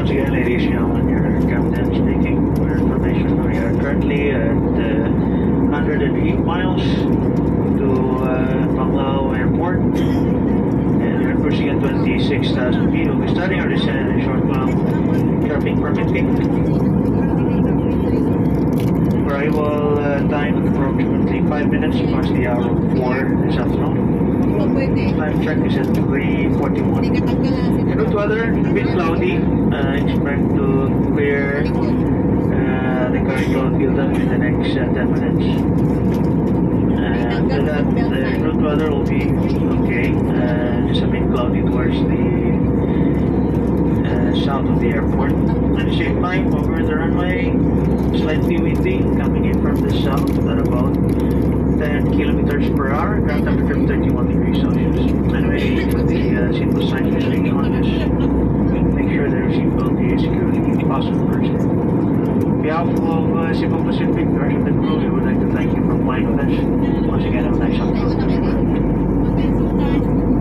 Once again, ladies and gentlemen, your captain speaking. For information, we are currently at 108 miles to Panglao Airport, and we're cruising at 26,000 feet. We'll be starting our descent in a short while, traffic permitting. Arrival time approximately 5 minutes past the hour of 4 this afternoon. Time check is at 3:41. Route weather, a bit cloudy. Expect to clear the current cloud buildup in the next 10 minutes. After that, the route weather will be okay. Just a bit cloudy towards the south of the airport. At the same time, over the runway, slightly windy coming in from the south at about 10 kilometers per hour, ground temperature 31 degrees Celsius. Anyway, with the seatbelt sign switch on, just make sure the seatbelt is secured fastened first. On behalf of Cebu Pacific, the rest of the crew, we would like to thank you for flying with us. Once again, have a nice afternoon.